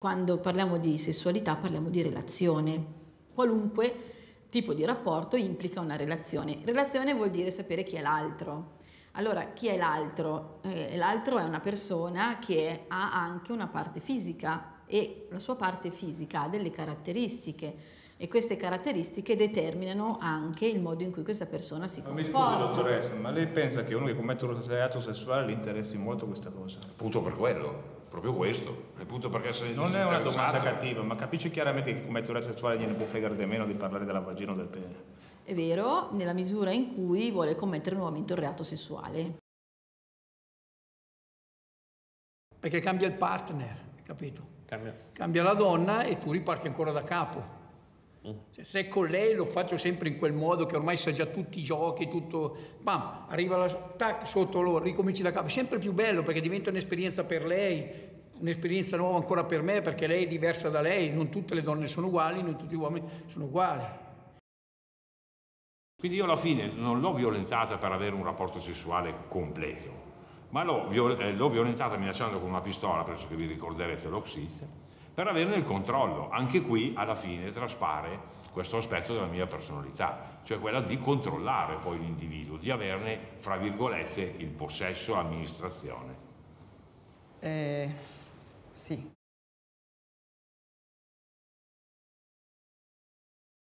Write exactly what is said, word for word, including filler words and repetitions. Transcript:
Quando parliamo di sessualità parliamo di relazione. Qualunque tipo di rapporto implica una relazione. Relazione vuol dire sapere chi è l'altro. Allora, chi è l'altro? Eh, l'altro è una persona che ha anche una parte fisica e la sua parte fisica ha delle caratteristiche e queste caratteristiche determinano anche il modo in cui questa persona si comporta. Mi scusi dottoressa, ma lei pensa che uno che commette un reato sessuale gli interessi molto questa cosa? Appunto per quello, proprio questo. Appunto perché se non è una domanda cattiva, ma capisce chiaramente che chi commette un reato sessuale gliene può fregare di meno di parlare della vagina o del pene. È vero, nella misura in cui vuole commettere nuovamente un reato sessuale. Perché cambia il partner, capito? Cambia. Cambia la donna e tu riparti ancora da capo. Mm. Cioè, se con lei lo faccio sempre in quel modo che ormai sa già tutti i giochi, tutto, bam, arriva la, tac, sotto lo ricominci da capo, è sempre più bello perché diventa un'esperienza per lei, un'esperienza nuova ancora per me perché lei è diversa da lei, non tutte le donne sono uguali, non tutti gli uomini sono uguali. Quindi io alla fine non l'ho violentata per avere un rapporto sessuale completo, ma l'ho viol eh, violentata minacciando con una pistola, penso che vi ricorderete l'Oxit, per averne il controllo. Anche qui alla fine traspare questo aspetto della mia personalità, cioè quella di controllare poi l'individuo, di averne, fra virgolette, il possesso, l'amministrazione. Eh, sì.